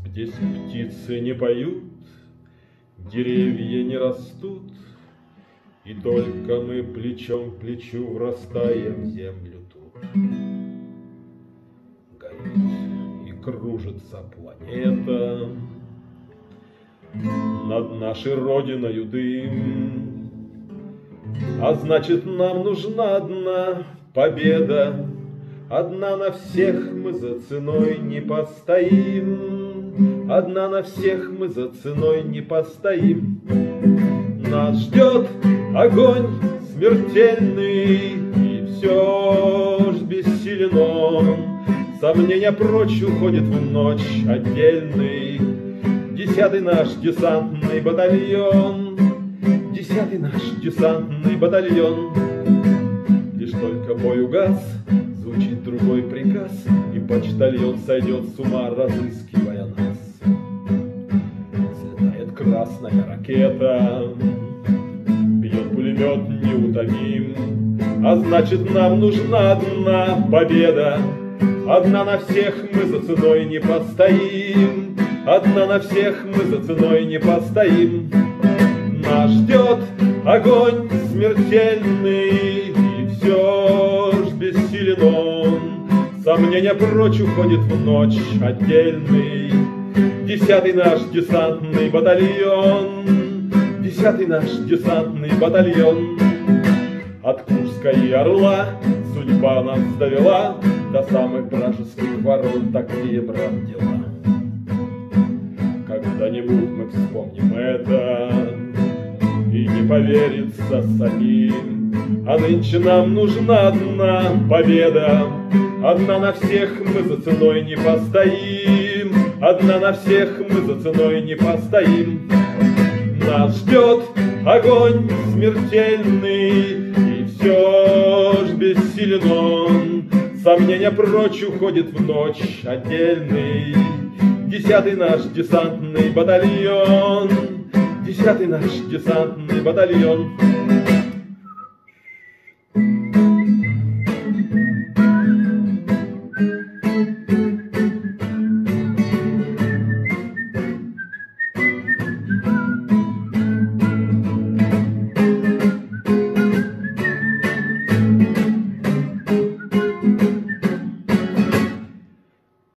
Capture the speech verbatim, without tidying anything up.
Здесь птицы не поют, деревья не растут, и только мы плечом к плечу врастаем в землю тут. Горит и кружится планета, над нашей родиною дым, а значит, нам нужна одна победа. Одна на всех мы за ценой не постоим, одна на всех мы за ценой не постоим. Нас ждет огонь смертельный, и все ж бессилен он. Сомнения прочь уходит в ночь отдельный десятый наш десантный батальон, десятый наш десантный батальон. Лишь только бой угас, звучит другой приказ, и почтальон сойдет с ума, разыскивая нас. Взлетает красная ракета, бьет пулемет неутомим, а значит, нам нужна одна победа. Одна на всех мы за ценой не постоим, одна на всех мы за ценой не постоим. Нас ждет огонь смертельный, и все ж бессилен он. Сомнения прочь уходит в ночь отдельный десятый наш десантный батальон, десятый наш десантный батальон. От Курска и Орла судьба нас довела до самых вражеских ворот. Такие, брат, дела. Когда-нибудь мы вспомним это, и не поверится самим. А нынче нам нужна одна победа. Одна на всех мы за ценой не постоим, одна на всех мы за ценой не постоим. Нас ждет огонь смертельный, и все ж бессилен он. Сомнения прочь уходит в ночь отдельный десятый наш десантный батальон, десятый наш десантный батальон.